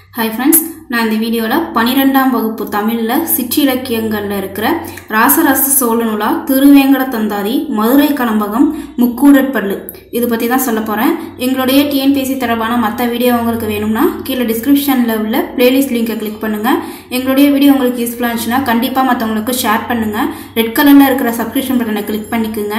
Hi friends, நான் இந்த வீடியோல 12ஆம் வகுப்பு தமிழ்ல சிற்றிலக்கியங்கள்ல இருக்கிற ராசராச சோழநூலா, திருவேங்கட தந்தாதி, மதுரை கலம்பகம், முக்கூடற்பள்ளு இது பத்தி தான் சொல்ல போறேன். எங்களுடைய டிஎன்பிஎஸ்சி தொடர்பான மற்ற வீடியோ உங்களுக்கு வேணும்னா கீழே டிஸ்கிரிப்ஷன்ல உள்ள பிளேலிஸ்ட் லிங்கை கிளிக் பண்ணுங்க. எங்களுடைய வீடியோ உங்களுக்கு யூஸ்ஃபுல்லா இருந்துச்சுன்னா கண்டிப்பா மற்றவங்களுக்கு ஷேர் பண்ணுங்க. ரெட் கலர்ல இருக்கிற சப்ஸ்கிரிப்ஷன் பட்டனை கிளிக் பண்ணிக்கோங்க.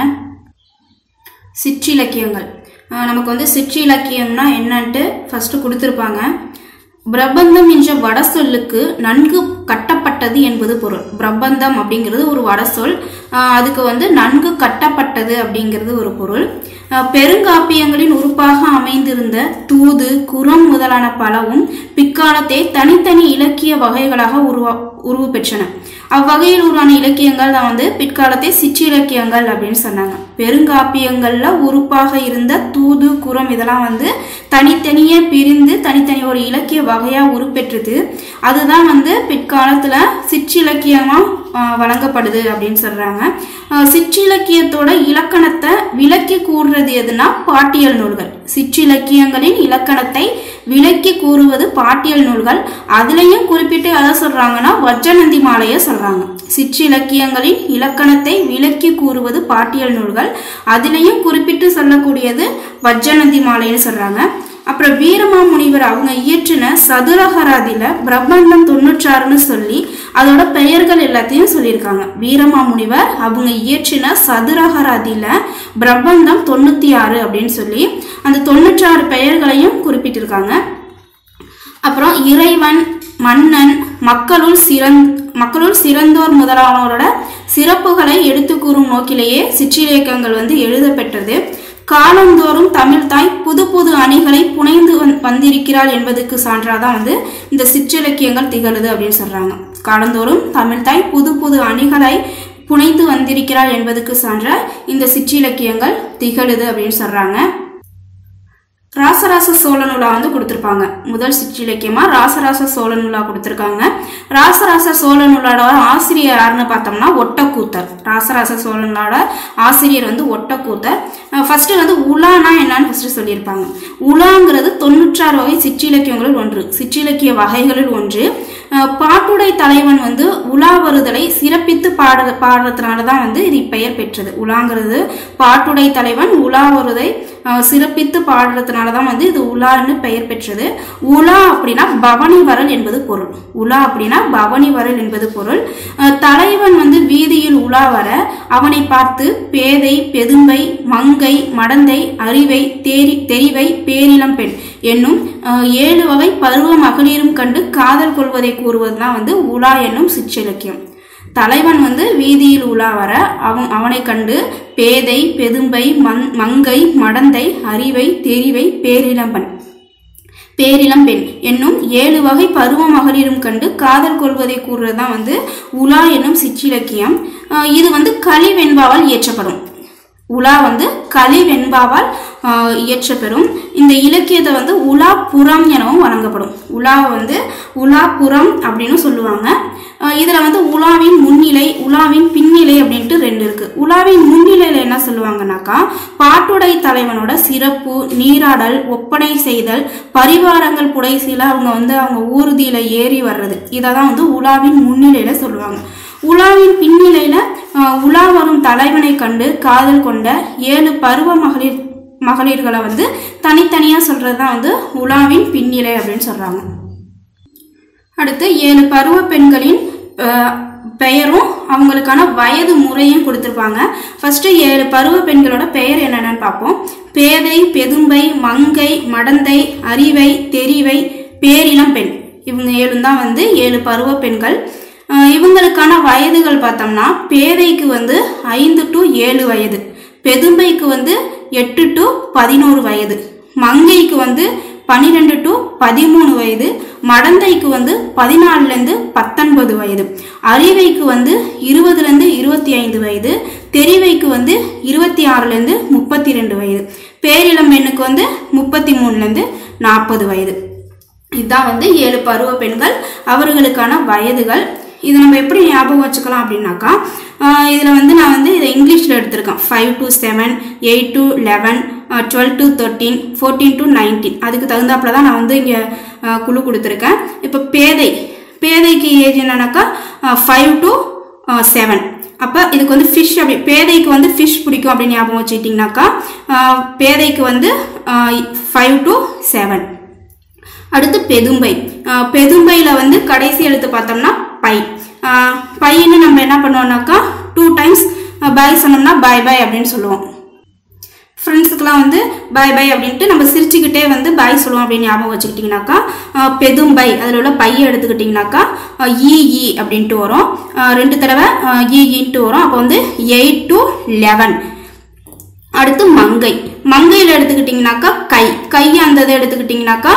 சிற்றிலக்கியங்கள் நமக்கு வந்து சிற்றிலக்கியம்னா என்னன்ட்டு ஃபர்ஸ்ட் கொடுத்துருப்பாங்க. பிரபந்தம் என்ற வட சொல்லுக்கு நன்கு கட்டப்பட்டது என்பது பொருள். பிரபந்தம் அப்படிங்கிறது ஒரு வட சொல், அதுக்கு வந்து நன்கு கட்டப்பட்டது அப்படிங்கிறது ஒரு பொருள். பெருங்காப்பியங்களின் உறுப்பாக அமைந்திருந்த தூது, குரம் முதலான பலவும் பிற்காலத்தை தனித்தனி இலக்கிய வகைகளாக உருவு பெற்றன. அவ்வகையில் உருவான இலக்கியங்கள் தான் வந்து பிற்காலத்தை சிற்றிலக்கியங்கள் அப்படின்னு சொன்னாங்க. பெருங்காப்பியங்கள்ல உறுப்பாக இருந்த தூது, குரம் இதெல்லாம் வந்து தனித்தனியே பிரிந்து தனித்தனி ஒரு இலக்கிய வகையா உருப்பெற்றது. அதுதான் வந்து பிற்காலத்துல சிற்றிலக்கியமா வழங்கப்படுது அப்படின்னு சொல்றாங்க. சிற்றிலக்கியத்தோட இலக்கணத்தை விளக்கி கூறுறது எதுனா பாட்டியல் நூல்கள். சிற்றிலக்கியங்களின் இலக்கணத்தை விளக்கி கூறுவது பாட்டியல் நூல்கள். அதுலயும் குறிப்பிட்டு எதை சொல்றாங்கன்னா வஜ்ஜநந்தி மாலையை சொல்றாங்க. சிற்றிலக்கியங்களின் இலக்கணத்தை விளக்கி கூறுவது பாட்டியல் நூல்கள், அதுலயும் குறிப்பிட்டு சொல்லக்கூடியது வஜ்ஜநந்தி மாலைன்னு சொல்றாங்க. அப்புறம் வீரமாமுனிவர் அவங்க இயற்றின சதுரகராதியில பிரபந்தம் 96ன்னு சொல்லி அதோட பெயர்கள் எல்லாத்தையும் சொல்லியிருக்காங்க. வீரமாமுனிவர் அவங்க இயற்றின சதுரகராதியில பிரபந்தம் 96 அப்படின்னு சொல்லி அந்த 96 பெயர்களையும் குறிப்பிட்டிருக்காங்க. அப்புறம் இறைவன், மன்னன், மக்களுள் சிறந்தோர் முதலானோரோட சிறப்புகளை எடுத்து கூறும் நோக்கிலேயே சிற்றிலக்கியங்கள் வந்து எழுத பெற்றது. காலந்தோறும் தமிழ் தாய் புது புது அணிகளை புனைந்து வந்திருக்கிறாள் என்பதுக்கு சான்றாதான் வந்து இந்த சிற்றிலக்கியங்கள் திகழுது அப்படின்னு சொல்றாங்க. காலந்தோறும் தமிழ் தாய் புது புது அணிகளை புனைந்து வந்திருக்கிறாள் என்பதுக்கு சான்ற இந்த சிற்றிலக்கியங்கள் திகழுது அப்படின்னு சொல்றாங்க. ராசராச சோழநூலா வந்து கொடுத்திருப்பாங்க. முதல் சிற்றிலக்கியமா ராசராச சோழநூலா கொடுத்திருக்காங்க. ராசராச சோழநூலோட ஆசிரியர் யாருன்னு பார்த்தோம்னா ஒட்டக்கூத்தர். ராசராச சோழநூலோட ஆசிரியர் வந்து ஒட்டக்கூத்தர். ஃபர்ஸ்ட் வந்து உலானா என்னன்னு ஃபர்ஸ்ட் சொல்லியிருப்பாங்க. உலாங்கிறது 96 வகை சிற்றிலக்கியங்களில் ஒன்று, சிற்றிலக்கிய வகைகளில் ஒன்று. பாட்டுடை தலைவன் வந்து உலா வருதலை சிறப்பித்து பாடுறதுனாலதான் வந்து இது பெயர் பெற்றது. உலாங்கிறது பாட்டுடை தலைவன் உலா வருதை சிறப்பித்து பாடுறதுனாலதான் வந்து இது உலான்னு பெயர் பெற்றது. உலா அப்படின்னா பவனி வரல் என்பது பொருள். உலா அப்படின்னா பவனி வரல் என்பது பொருள். தலைவன் வந்து வீதியில் உலா வர அவனை பார்த்து பேதை, பெதும்பை, மங்கை, மடந்தை, அறிவை, தெரிவை, பேரிளம் பெண் என்னும் 7 வகை பருவ மகளிரும் கண்டு காதல் கொள்வதை கூறுவதுதான் வந்து உலா என்னும் சிற்றிலக்கியம். தலைவன் வந்து வீதியில் உலா வர அவனை கண்டு பேதை, பெதும்பை, மங்கை, மடந்தை, அறிவை, தெரிவை, பேரிளம் பெண் என்னும் 7 வகை பருவ மகளிரும் கண்டு காதல் கொள்வதை கூறுறதுதான் வந்து உலா என்னும் சிற்றிலக்கியம். இது வந்து கலிவெண்பாவால் இயற்றப்படும். உலா வந்து கலிவெண்பாவால் இயற்றப்பெறும். இந்த இலக்கியத்தை வந்து உலாப்புறம் எனவும் வழங்கப்படும். உலாவை வந்து உலாப்புறம் அப்படின்னு சொல்லுவாங்க. இதுல வந்து உலாவின் முன்னிலை, உலாவின் பின்னிலை அப்படின்ட்டு 2 இருக்கு. உலாவின் முன்னிலையில என்ன சொல்லுவாங்கன்னாக்கா பாட்டுடை தலைவனோட சிறப்பு, நீராடல், ஒப்பனை செய்தல், பரிவாரங்கள் புடைசில அவங்க ஊர்தியில ஏறி வர்றது, இததான் வந்து உலாவின் முன்னிலையில சொல்லுவாங்க. உலாவின் பின்னிலையில உலா வரும் தலைவனை கண்டு காதல் கொண்ட 7 பருவ மகளிர்களை வந்து தனித்தனியா சொல்றதுதான் வந்து உலாவின் பின்னிலை அப்படின்னு சொல்றாங்க. அடுத்து 7 பருவ பெண்களின் பெயரும் அவங்களுக்கான வயது முறையும் கொடுத்திருப்பாங்க. ஃபர்ஸ்ட் 7 பருவ பெண்களோட பெயர் என்னென்னு பார்ப்போம். பேதை, பெதும்பை, மங்கை, மடந்தை, அறிவை, தெரிவை, பேரிளம் பெண் இவங்க 7 தான் வந்து 7 பருவ பெண்கள். இவங்களுக்கான வயதுகள் பார்த்தோம்னா பேதைக்கு வந்து 5 to 7 வயது, பெதும்பைக்கு வந்து 8 to 11 வயது, மங்கைக்கு வந்து 12 to 13 வயது, மடந்தைக்கு வந்து 14 to 19 வயது, அறிவைக்கு வந்து 20 to 25 வயது, தெரிவைக்கு வந்து 26 to 32 வயது, பேரிளம் பெண்ணுக்கு வந்து 33 to 40 வயது. இதுதான் வந்து 7 பருவ பெண்கள், அவர்களுக்கான வயதுகள். இது நம்ம எப்படி ஞாபகம் வச்சுக்கலாம் அப்படின்னாக்கா இதுல வந்து நான் வந்து இதை இங்கிலீஷ்ல எடுத்திருக்கேன். 5 to 7, 8 to 11, 12 to 13, 14 to 19 அதுக்கு தகுந்தாப்புல தான் நான் வந்து இங்க குழு கொடுத்துருக்கேன். இப்போ பேதைக்கு ஏஜ் என்னன்னாக்கா 5 to 7. அப்போ இதுக்கு வந்து ஃபிஷ் அப்படி பேதைக்கு வந்து ஃபிஷ் பிடிக்கும் அப்படின்னு ஞாபகம் வச்சுக்கிட்டிங்கனாக்கா பேதைக்கு வந்து 5 to 7. அடுத்து பெதும்பையில் வந்து கடைசி எழுத்து பார்த்தோம்னா பையன்னு நம்ம என்ன பண்ணுவோம்னாக்கா 2 times பாய் சொன்னோம்னா பாய் அப்படின்னு சொல்லுவோம். ஃப்ரெண்ட்ஸுக்கெல்லாம் வந்து பாய் அப்படின்ட்டு நம்ம சிரிச்சுக்கிட்டே வந்து பாய் சொல்லுவோம் அப்படின்னு ஞாபகம் வச்சுக்கிட்டிங்கனாக்கா பெதும்பை அதில் உள்ள பையை எடுத்துக்கிட்டிங்கனாக்கா ஈ அப்படின்ட்டு வரும். 2 தடவை ஈன்ட்டு வரும். அப்போ வந்து 8 to 11. அடுத்து மங்கையில் எடுத்துக்கிட்டிங்கனாக்கா கை அந்த இதை எடுத்துக்கிட்டிங்கனாக்கா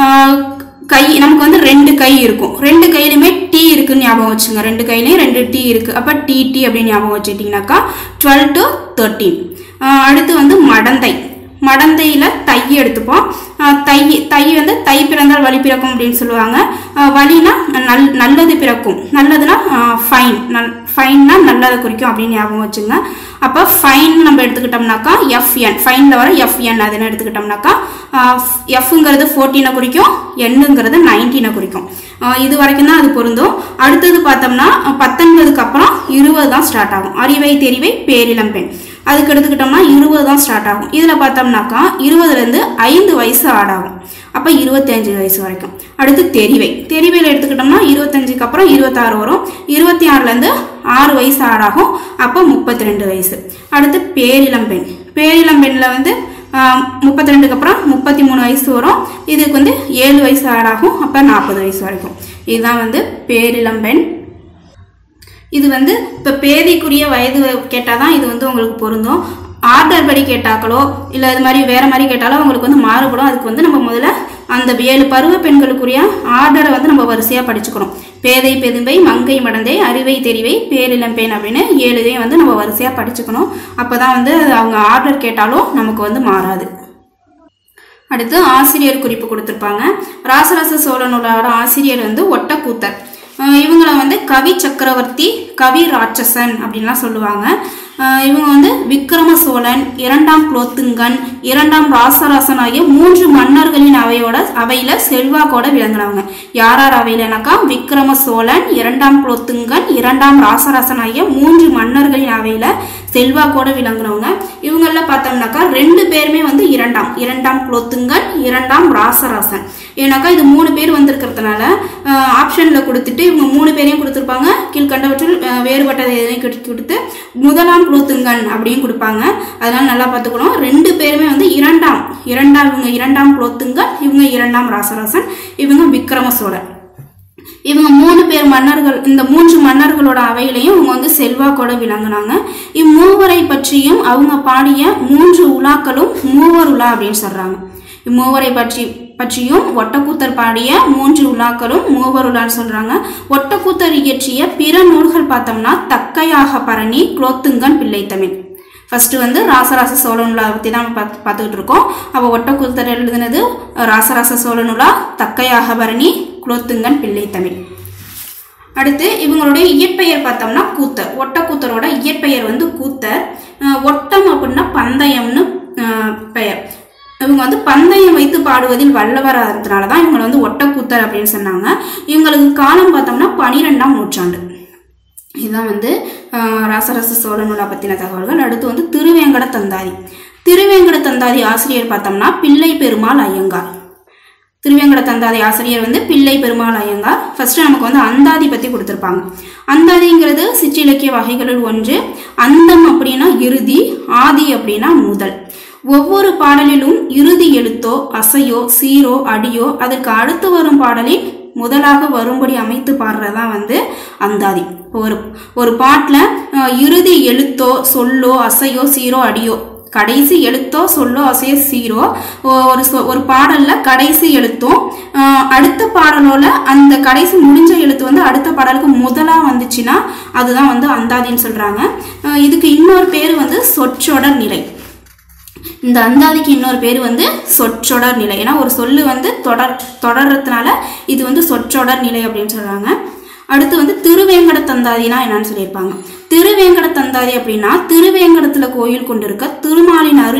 நமக்கு வந்து 2 கை இருக்கும். 2 கையிலுமே டி இருக்குன்னு ஞாபகம் வச்சுங்க. 2 கையிலையும் 2 டி இருக்கு. அப்போ டி அப்படின்னு ஞாபகம் வச்சுக்கிட்டிங்கனாக்கா 12 to 13. அடுத்து வந்து மடந்தையில் தை எடுத்துப்போம். தை வந்து தை பிறந்தால் வழி பிறக்கும் அப்படின்னு சொல்லுவாங்க. வழினா நல்லது பிறக்கும். நல்லதுன்னா ஃபைன்னா நல்லதை குறிக்கும் அப்படின்னு ஞாபகம் வச்சுங்க. அப்போ ஃபைன் நம்ம எடுத்துக்கிட்டோம்னாக்கா எஃப்என் ஃபைனில் வர எஃப்என் அதுன்னு எடுத்துக்கிட்டோம்னாக்கா எஃப்ங்கிறது 14 குறிக்கும், எண்ணுங்கிறது 19 குறிக்கும். இது வரைக்கும் தான் அது பொருந்தும். அடுத்தது பார்த்தோம்னா 19க்கு அப்புறம் 20 தான் ஸ்டார்ட் ஆகும். அறிவை தெரிவை பேரிளம்பெண் அதுக்கு எடுத்துக்கிட்டோம்னா 20 தான் ஸ்டார்ட் ஆகும். இதில் பார்த்தோம்னாக்கா 20லேருந்து 5 வயசு ஆட் ஆகும். அப்போ 25 வயசு வரைக்கும். அடுத்து தெரிவையில் எடுத்துக்கிட்டோம்னா 25க்கு அப்புறம் 26 வரும். 26லேருந்து 6 வயசு ஆட் ஆகும். அப்போ 32 வயசு. அடுத்து பேரிளம்பெண்ணில் வந்து 32க்கு அப்புறம் 33 வயசு வரும். இதுக்கு வந்து 7 வயசு ஆட் ஆகும். அப்போ 40 வயசு வரைக்கும். இதுதான் வந்து பேரிளம்பெண். இது வந்து இப்போ பேதைக்குரிய வயது கேட்டால் தான் இது வந்து உங்களுக்கு பொருந்தும். ஆர்டர் படி கேட்டாக்களோ இல்லை இது மாதிரி வேறு மாதிரி கேட்டாலோ உங்களுக்கு வந்து மாறுபடும். அதுக்கு வந்து நம்ம முதல்ல அந்த 7 பருவ பெண்களுக்குரிய ஆர்டரை வந்து நம்ம வரிசையாக படிச்சுக்கணும். பேதை பெதும்பை மங்கை மடந்தை அறிவை தெரிவை பேரிளம்பெண் அப்படின்னு 7 வந்து நம்ம வரிசையாக படிச்சுக்கணும். அப்போ தான் வந்து அவங்க ஆர்டர் கேட்டாலும் நமக்கு வந்து மாறாது. அடுத்து ஆசிரியர் குறிப்பு கொடுத்துருப்பாங்க. ராசராச சோழனோட ஆசிரியர் வந்து ஒட்டக்கூத்தர். இவங்களை வந்து கவி சக்கரவர்த்தி, கவி ராட்சசன் அப்படின்லாம் சொல்லுவாங்க. இவங்க வந்து விக்ரம சோழன், 2ஆம் குலோத்துங்கன், 2ஆம் ராசராசன் ஆகிய 3 மன்னர்களின் அவையில செல்வாக்கோட விளங்கினவங்க. யார் அவையிலனாக்கா விக்ரம சோழன், 2ஆம் குலோத்துங்கன், 2ஆம் ராசராசன் ஆகிய 3 மன்னர்களின் அவையில செல்வாக்கோட விளங்கினவங்க. இவங்கள பார்த்தோம்னாக்கா 2 பேருமே வந்து 2ஆம் குலோத்துங்கன், 2ஆம் ராசராசன். ஏன்னாக்கா இது 3 பேர் வந்திருக்கிறதுனால ஆப்ஷன்ல கொடுத்துட்டு இவங்க 3 பேரையும் கொடுத்துருப்பாங்க. கீழ்கண்டவற்றில் வேறுபட்டதை எதையும் கொடுத்து 1ஆம் குலோத்துங்கன் அப்படின்னு கொடுப்பாங்க. அதனால நல்லா பார்த்துக்கணும். 2 பேருமே வந்து இவங்க 2ஆம் குலோத்துங்கன், இவங்க 2ஆம் ராசராசன், இவங்க விக்ரம சோழன். இவங்க 3 பேர் மன்னர்கள். இந்த 3 மன்னர்களோட அவையிலையும் இவங்க வந்து செல்வாக்கோட விளங்குனாங்க. இம்மூவரை பற்றியும் அவங்க பாடிய 3 உலாக்களும் மூவர் உலா அப்படின்னு சொல்றாங்க. இம்மூவரை பற்றியும் ஒட்டக்கூத்தர் பாடிய 3 உலாக்களும் மூவர் உலான்னு சொல்றாங்க. ஒட்டக்கூத்தர் இயற்றிய பிற நூல்கள் பார்த்தோம்னா தக்கையாக பரணி, குலோத்துங்கன், பிள்ளைத்தமிழ். ஃபர்ஸ்ட் வந்து ராசராச சோழனுலா பற்றி தான் பார்த்துக்கிட்டு இருக்கோம். அப்போ ஒட்டக்கூத்தர் எழுதுனது ராசராச சோழனுலா, தக்கையாக பரணி, குலோத்துங்கன், பிள்ளைத்தமிழ். அடுத்து இவங்களுடைய இயற்பெயர் பார்த்தோம்னா கூத்தர். ஒட்டக்கூத்தரோட இயற்பெயர் வந்து கூத்தர். ஒட்டம் அப்படின்னா பந்தயம்னு பெயர். இவங்க வந்து பந்தயம் வைத்து பாடுவதில் வல்லவராதனால தான் இவங்களை வந்து ஒட்டக்கூத்தர் அப்படின்னு சொன்னாங்க. இவங்களுக்கு காலம் பார்த்தோம்னா 12ஆம் நூற்றாண்டு. இதுதான் வந்து ராசராச சோழனுலா பற்றின தகவல்கள். அடுத்து வந்து திருவேங்கட தந்தாதி ஆசிரியர் பார்த்தோம்னா பிள்ளை பெருமாள் ஐயங்கார். திருவேங்கட தந்தாதி ஆசிரியர் வந்து பிள்ளை பெருமாள் ஐயங்கார். ஃபர்ஸ்ட் நமக்கு வந்து அந்தாதி பற்றி கொடுத்துருப்பாங்க. அந்தாதிங்கிறது சிற்றிலக்கிய வகைகளில் ஒன்று. அந்தம் அப்படின்னா இறுதி, ஆதி அப்படின்னா முதல். ஒவ்வொரு பாடலிலும் இறுதி எழுத்தோ அசையோ சீரோ அடியோ அதற்கு அடுத்து வரும் பாடலில் முதலாக வரும்படி அமைத்து பாடுறதான் வந்து அந்தாதி. ஒரு பாட்டில் இறுதி எழுத்தோ சொல்லோ அசையோ சீரோ அடியோ, கடைசி எழுத்தோ சொல்லோ அசையோ சீரோ, ஒரு பாடல்ல கடைசி எழுத்தும் அடுத்த பாடலோட அந்த கடைசி முடிஞ்ச எழுத்து வந்து அடுத்த பாடலுக்கு முதலா வந்துச்சுன்னா அதுதான் வந்து அந்தாதின்னு சொல்றாங்க. இதுக்கு இன்னொரு பேர் வந்து சொற்றொடர் நிலை. இந்த அந்தாதிக்கு இன்னொரு பேர் வந்து சொற்றொடர் நிலை. ஏன்னா ஒரு சொல்லு வந்து தொடர்றதுனால இது வந்து சொற்றொடர் நிலை அப்படின்னு சொல்றாங்க. அடுத்து வந்து திருவேங்கட தந்தாதினா என்னன்னு சொல்லியிருப்பாங்க. திருவேங்கட தந்தாதி அப்படின்னா திருவேங்கடத்துல கோயில் கொண்டிருக்க திருமாலின் அருளை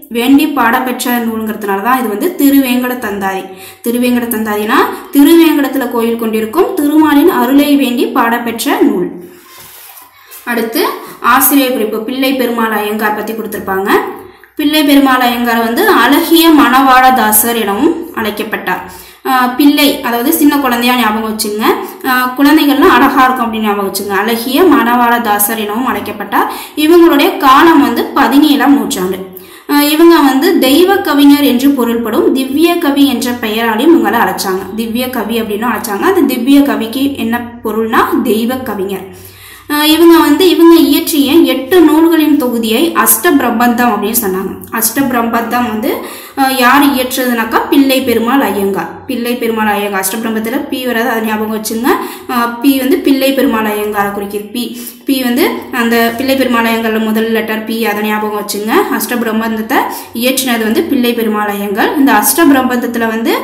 வேண்டி பாடப்பெற்ற நூலுங்கிறதுனால தான் இது வந்து திருவேங்கட தந்தாதி. திருவேங்கட தந்தாதினா திருவேங்கடத்துல கோயில் கொண்டிருக்கும் திருமாலின் அருளை வேண்டி பாடப்பெற்ற நூல். அடுத்து ஆசிரியர் குறிப்பு. பிள்ளை பெருமாள் ஐயங்கார் பத்தி கொடுத்திருப்பாங்க. பிள்ளை பெருமாள் ஐயங்கார் வந்து அழகிய மணவாளதாசர் எனவும் அழைக்கப்பட்டார். பிள்ளை அதாவது சின்ன குழந்தையா ஞாபகம் வச்சுங்க, குழந்தைகள்லாம் அழகா இருக்கும் அப்படின்னு ஞாபகம் வச்சுங்க. அழகிய மணவாளதாசர் எனவும் அழைக்கப்பட்டார். இவங்களுடைய காலம் வந்து 17ஆம் நூற்றாண்டு. இவங்க வந்து தெய்வ கவிஞர் என்று பொருள்படும் திவ்ய கவி என்ற பெயராலையும் இவங்களை அழைச்சாங்க. திவ்ய கவி அப்படின்னு அழைச்சாங்க. அந்த திவ்ய கவிக்கு என்ன பொருள்னா தெய்வ கவிஞர். இவங்க இயற்றிய 8 நூல்களின் தொகுதியை அஷ்டபிரபந்தம் அப்படின்னு சொன்னாங்க. அஷ்டபிரபந்தம் வந்து யார் இயற்றதுனாக்கா பிள்ளை பெருமாள் ஐயங்கார். பிள்ளை பெருமாள் ஐயங்கார். அஷ்டபிரபந்தத்துல பி வராது, அதை ஞாபகம் வச்சுங்க. பி வந்து பிள்ளை பெருமாள் ஐயங்காரை குறிக்கிறது. பி வந்து அந்த பிள்ளை பெருமாள் ஐயங்கார்ல முதல் லெட்டர் பி, அதை ஞாபகம் வச்சுங்க. அஷ்டபிரபந்தத்தை இயற்றினது வந்து பிள்ளை பெருமாள் ஐயங்கார். இந்த அஷ்டபிரபந்தத்துல வந்து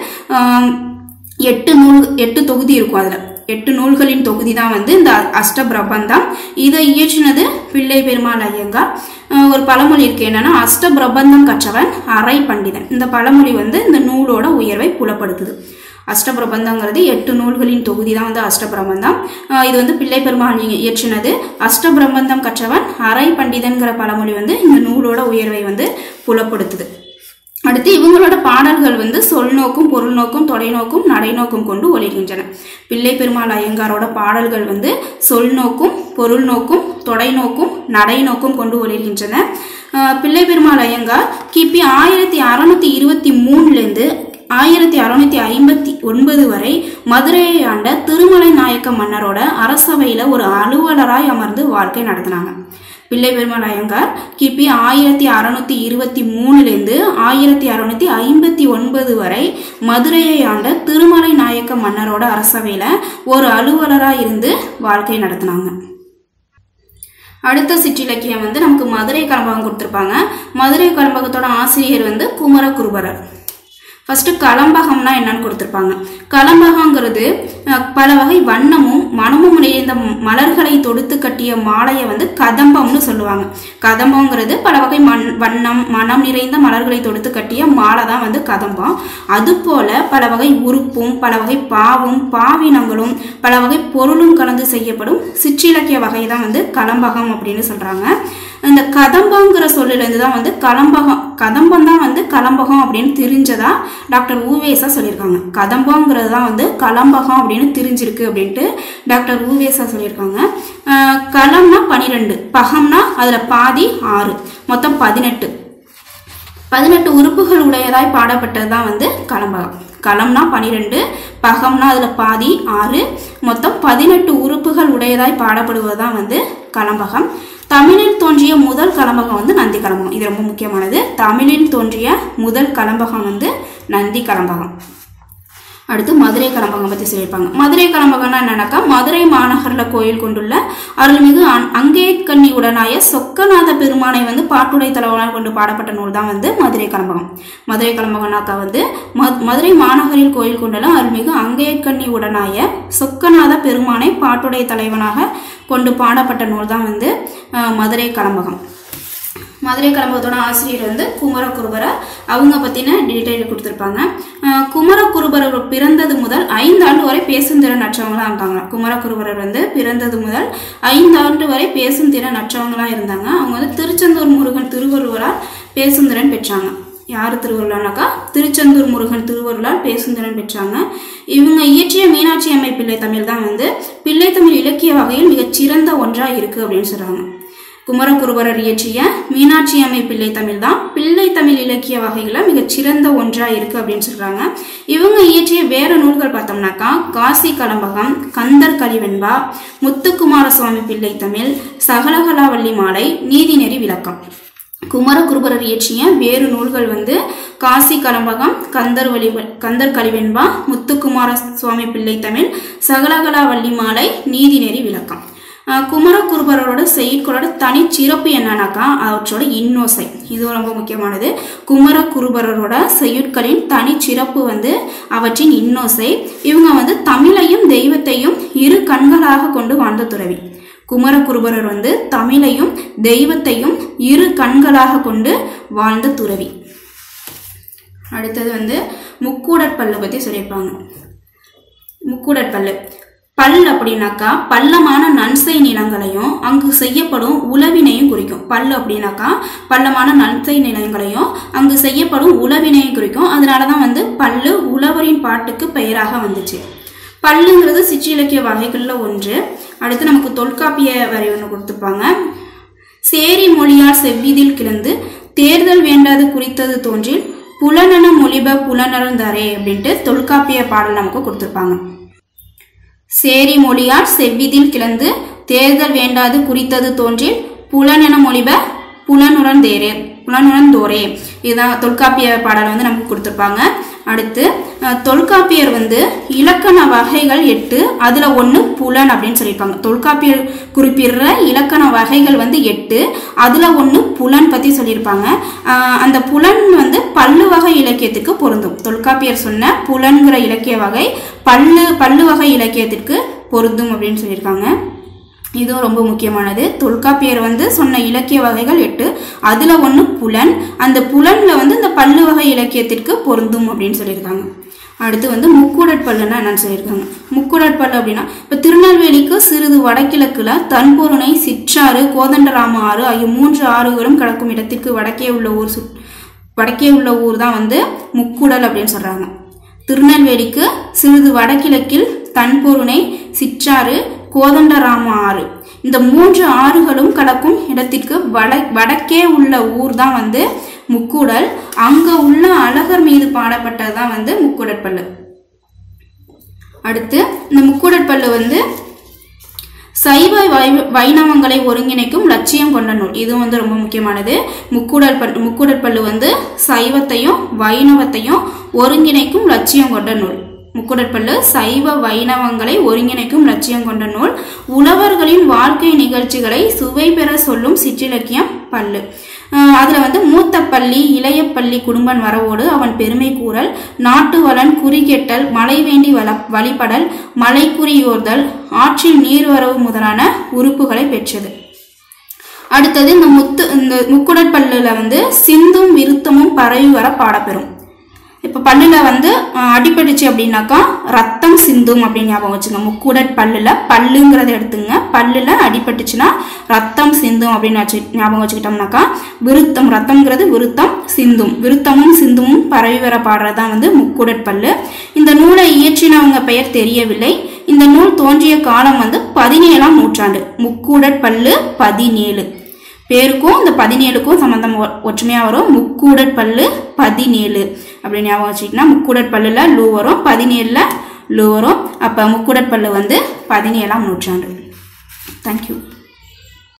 8 தொகுதி இருக்கும். அதுல 8 நூல்களின் தொகுதி தான் வந்து இந்த அஷ்டபிரபந்தம். இதை இயற்றினது பிள்ளை பெருமாள் ஐயங்கார். ஒரு பழமொழி இருக்கு, என்னன்னா அஷ்டபிரபந்தம் கற்றவன் அரை பண்டிதன். இந்த பழமொழி வந்து இந்த நூலோட உயர்வை புலப்படுத்துது. அஷ்டபிரபந்தங்கிறது 8 நூல்களின் தொகுதி தான் வந்து அஷ்டபிரபந்தம். இது வந்து பிள்ளை பெருமாள் இயற்றினது. அஷ்டபிரபந்தம் கற்றவன் அரை பண்டிதன்கிற பழமொழி வந்து இந்த நூலோட உயர்வை வந்து புலப்படுத்துது. அடுத்து இவங்களோட பாடல்கள் வந்து சொல் நோக்கும், பொருள் நோக்கும், தொடை நோக்கும், நடை நோக்கும் கொண்டு ஒளிர்கின்றன. பிள்ளை பெருமாள் ஐயங்காரோட பாடல்கள் வந்து சொல் நோக்கும், பொருள் நோக்கும், தொடை நோக்கும், நடை நோக்கும் கொண்டு ஒளிர்கின்றன. பிள்ளை பெருமாள் ஐயங்கார் கிபி 1623 1659 வரை மதுரையை ஆண்ட திருமலை நாயக்க மன்னரோட அரசவையில ஒரு அலுவலராய் அமர்ந்து வாழ்க்கை நடத்தினாங்க. பிள்ளை பெருமாள் ஐயங்கார் கிபி 1623 1659 வரை மதுரையை ஆண்ட திருமலை நாயக்க மன்னரோட அரசவையில ஒரு அலுவலராக இருந்து வாழ்க்கை நடத்தினாங்க. அடுத்த சிற்றிலக்கியம் வந்து நமக்கு மதுரை கலம்பகம் கொடுத்திருப்பாங்க. மதுரை கலம்பகத்தோட ஆசிரியர் வந்து குமரகுருபரர். ஃபர்ஸ்ட் கலம்பகம்னா என்னன்னு கொடுத்திருப்பாங்க. கலம்பகங்கிறது பல வகை வண்ணமும் மனமும் நிறைந்த மலர்களை தொடுத்து கட்டிய மாலையை வந்து கதம்பம்னு சொல்லுவாங்க. கதம்பம்ங்கிறது பல வகை வண்ணம் மனம் நிறைந்த மலர்களை தொடுத்து கட்டிய மாலை தான் வந்து கதம்பம். அது போல பல வகை உறுப்பும் பல வகை பாவும் பாவினங்களும் பல வகை பொருளும் கலந்து செய்யப்படும் சிற்றிலக்கிய வகை தான் வந்து கலம்பகம் அப்படின்னு சொல்றாங்க. இந்த கதம்பங்கிற சொல்லிலிருந்து தான் வந்து கதம்பம் தான் வந்து கலம்பகம் அப்படின்னு தெரிஞ்சதா டாக்டர் ஊவேசா சொல்லியிருக்காங்க. கதம்பங்கிறது தான் வந்து கலம்பகம் அப்படின்னு தெரிஞ்சிருக்கு அப்படின்ட்டு டாக்டர் ஊவேசா சொல்லியிருக்காங்க. கலம்னா 12, பகம்னா அதுல பாதி 6, மொத்தம் 18 உறுப்புகள் உடையதாய் பாடப்பட்டது தான் வந்து கலம்பகம். கலம்னா 12, பகம்னா அதுல பாதி 6, மொத்தம் 18 உறுப்புகள் உடையதாய் பாடப்படுவதுதான் வந்து கலம்பகம். தமிழில் தோன்றிய முதல் கலம்பகம் வந்து நந்தி கலம்பகம். இது ரொம்ப முக்கியமானது. தமிழில் தோன்றிய முதல் கலம்பகம் வந்து நந்தி கலம்பகம். அடுத்து மதுரை கலம்பகம் பத்தி சொல்லியிருப்பாங்க. மதுரை கலம்பகம்னா என்னன்னாக்கா மதுரை மாநகர்ல கோயில் கொண்டுள்ள அருள்மிகு அங்கேயக்கண்ணி உடனாய சொக்கநாத பெருமானை வந்து பாட்டுடை தலைவனால் கொண்டு பாடப்பட்ட நூல் தான் வந்து மதுரை கலம்பகம். மதுரை கலம்பகம்னாக்கா வந்து மதுரை மாநகரில் கோயில் கொண்டுள்ள அருள்மிகு அங்கேயக்கண்ணி உடனாய சொக்கநாத பெருமானை பாட்டுடை தலைவனாக கொண்டு பாடப்பட்ட நூல் தான் வந்து மதுரை கலம்பகம். மதுரை கலம்பகத்தோட ஆசிரியர் வந்து குமரகுருபரர். அவங்க பத்தின டீட்டெயில் கொடுத்திருப்பாங்க. குமரகுருபரர் பிறந்தது முதல் 5 ஆண்டு வரை பேசும் திறன் அற்றவங்களா இருந்தாங்க. குமரகுருபரர் வந்து பிறந்தது முதல் 5 ஆண்டு வரை பேசும் திறன் அற்றவங்களா இருந்தாங்க. அவங்க வந்து திருச்செந்தூர் முருகன் திருவள்ளுவரால் பேசும் திறன் பெற்றாங்க. யாரு திருவள்ளுவர்னாக்கா திருச்செந்தூர் முருகன் திருவள்ளுவரால் பேசும் திறன் பெற்றாங்க. இவங்க இயற்றிய மீனாட்சி அம்மை பிள்ளை தமிழ் தான் வந்து பிள்ளை தமிழ் இலக்கிய வகையில் மிகச்சிறந்த ஒன்றா இருக்கு அப்படின்னு சொல்றாங்க. குமரகுருபரர் இயற்றிய மீனாட்சி அம்மை பிள்ளை தமிழ் தான் பிள்ளை தமிழ் இலக்கிய வகைகளை மிகச்சிறந்த ஒன்றா இருக்கு அப்படின்னு சொல்றாங்க. இவங்க இயற்றிய வேற நூல்கள் பார்த்தோம்னாக்கா காசி கலம்பகம், கந்தர் கலிவெண்பா, முத்துக்குமார சுவாமி பிள்ளை தமிழ், சகலகலாவல்லி மாலை, நீதிநெறி விளக்கம். குமரகுருபரர் இயற்றிய வேறு நூல்கள் வந்து காசி கலம்பகம், கந்தர் கலிவெண்பா, முத்துக்குமார சுவாமி பிள்ளை தமிழ், சகலகலாவல்லி மாலை, நீதிநெறி விளக்கம். குமரகுருபரரோட செய்யுட்களோட தனி சிறப்பு என்னன்னாக்கா அவற்றோட இன்னோசை. இது ரொம்ப முக்கியமானது. குமரகுருபரரோட செய்யுட்களின் தனி சிறப்பு வந்து அவற்றின் இன்னோசை. இவங்க வந்து தமிழையும் தெய்வத்தையும் இரு கண்களாக கொண்டு வாழ்ந்த துறவி. குமரகுருபரர் வந்து தமிழையும் தெய்வத்தையும் இரு கண்களாக கொண்டு வாழ்ந்த துறவி. அடுத்தது வந்து முக்கூடற்பல்லு பற்றி சொல்லியிருப்பாங்க. முக்கூடற்பல்லு பல் அப்படின்னாக்கா பள்ளமான நன்சை நிலங்களையும் அங்கு செய்யப்படும் உழவினையும் குறிக்கும். பல் அப்படின்னாக்கா பள்ளமான நன்சை நிலங்களையும் அங்கு செய்யப்படும் உழவினையும் குறிக்கும். அதனாலதான் வந்து பல்லு உழவரின் பாட்டுக்கு பெயராக வந்துச்சு. பல்லுங்கிறது சிற்றிலக்கிய வகைகள்ல ஒன்று. அடுத்து நமக்கு தொல்காப்பிய வரை ஒன்று கொடுத்துருப்பாங்க. சேரி மொழியால் செவ்விதில் கிளந்து தேர்தல் வேண்டாது குறித்தது தோன்றில் புலனென மொழிப புலனர்ந்தாரே அப்படின்ட்டு தொல்காப்பிய பாடல் நமக்கு கொடுத்துருப்பாங்க. சேரி மொழியால் செவ்விதில் கிளந்து தேர்தல் வேண்டாது குறித்தது தோன்றில் புலனென மொழிப புலனுணர்ந்தோரே இதுதான் தொல்காப்பிய பாடல் வந்து நமக்கு கொடுத்துருப்பாங்க. அடுத்து தொல்காப்பியர் வந்து இலக்கண வகைகள் 8, அதுல 1 புலன் அப்படின்னு சொல்லியிருப்பாங்க. தொல்காப்பியர் குறிப்பிடுற இலக்கண வகைகள் வந்து 8, அதுல 1 புலன் பத்தி சொல்லியிருப்பாங்க. அந்த புலன் வந்து பல்லு வகை இலக்கியத்துக்கு பொருந்தும். தொல்காப்பியர் சொன்ன புலன்கிற இலக்கிய வகை பல்லு வகை இலக்கியத்திற்கு பொருந்தும் அப்படின்னு சொல்லியிருக்காங்க. இதுவும் ரொம்ப முக்கியமானது. தொல்காப்பியர் வந்து சொன்ன இலக்கிய வகைகள் 8, அதுல 1 புலன். அந்த புலன்ல வந்து இந்த பல்லு வகை இலக்கியத்திற்கு பொருந்தும் அப்படின்னு சொல்லியிருக்காங்க. அடுத்து வந்து முக்கூடற்பல்லுன்னா என்னன்னு சொல்லியிருக்காங்க. முக்கூடற்பல்லு அப்படின்னா இப்ப திருநெல்வேலிக்கு சிறிது வடகிழக்குல தன்பொருணை, சிற்றாறு, கோதண்டராம ஆறு ஆகிய 3 ஆறுகளும் கடக்கும் இடத்திற்கு வடக்கே உள்ள ஊர் தான் வந்து முக்கூடல் அப்படின்னு சொல்றாங்க. திருநெல்வேலிக்கு சிறிது வடகிழக்கில் தன்பொருணை, சிற்றாறு, கோதண்டராம ஆறு இந்த 3 ஆறுகளும் கடக்கும் இடத்திற்கு வடக்கே உள்ள ஊர் தான் வந்து முக்கூடல். அங்க உள்ள அழகர் மீது பாடப்பட்டதுதான் வந்து முக்கூடற்பல்லு. அடுத்து இந்த முக்கூடற்பல்லு வந்து சைவ வைணவங்களை ஒருங்கிணைக்கும் லட்சியம் கொண்ட நூல். இது வந்து ரொம்ப முக்கியமானது. முக்கூடற்பல்லு வந்து சைவத்தையும் வைணவத்தையும் ஒருங்கிணைக்கும் லட்சியம் கொண்ட நூல். முக்கூடற்பல்லு சைவ வைணவங்களை ஒருங்கிணைக்கும் லட்சியம் கொண்ட நூல். உழவர்களின் வாழ்க்கை நிகழ்ச்சிகளை சுவை பெற சொல்லும் சிற்றிலக்கியம் பல்லு. அதுல வந்து மூத்த பள்ளி, இளைய பள்ளி குடும்பன் வரவோடு அவன் பெருமை கூறல், நாட்டு வளன், குறிகெட்டல், மழை வேண்டி வழிபடல், மழை குறியோர்தல், ஆற்றில் நீர்வரவு முதலான உறுப்புகளை பெற்றது. அடுத்தது இந்த முக்கூடற்பல்லுல வந்து சிந்தும் விருத்தமும் பரவி வர பாடப்பெறும். இப்ப பல்லுல வந்து அடிபட்டுச்சு அப்படின்னாக்கா ரத்தம் சிந்தும் அப்படின்னு ஞாபகம் வச்சுங்க. முக்கூடற்பல்லுல பல்லுங்கிறத எடுத்துங்க. பல்லுல அடிபட்டுச்சுன்னா ரத்தம் சிந்தும் அப்படின்னு ஞாபகம் வச்சுக்கிட்டோம்னாக்கா விருத்தம், ரத்தம்ங்கிறது விருத்தம், சிந்தும், விருத்தமும் சிந்துமும் பரவி வர பாடுறதுதான் வந்து முக்கூடற்பல்லு. இந்த நூலை இயற்றினவங்க பெயர் தெரியவில்லை. இந்த நூல் தோன்றிய காலம் வந்து 17ஆம் நூற்றாண்டு. முக்கூடற்பல்லு 17 பேருக்கும் இந்த 17க்கும் சம்பந்தம் ஒற்றுமையா வரும். முக்கூடற்பல்லு 17 அப்படின்னு ஞாபகம் வச்சுக்கிட்டா முக்கூடற்பல்லுல லூ வரும், 17ல லூ வரும். அப்ப முக்கூடற்பல்லு வந்து 17ஆம் நூற்றாண்டு. தேங்க்யூ.